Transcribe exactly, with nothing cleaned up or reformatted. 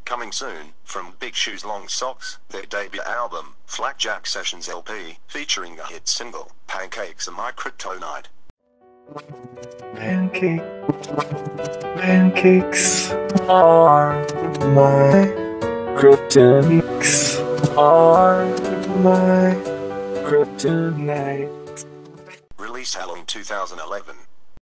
Coming soon, from Big Shoes Long Socks, their debut album, Flakjack Sessions L P, featuring the hit single, Pancakes and My Kryptonite. Pancake, pancakes are my kryptonite, are my kryptonite. Release Halloween two thousand eleven.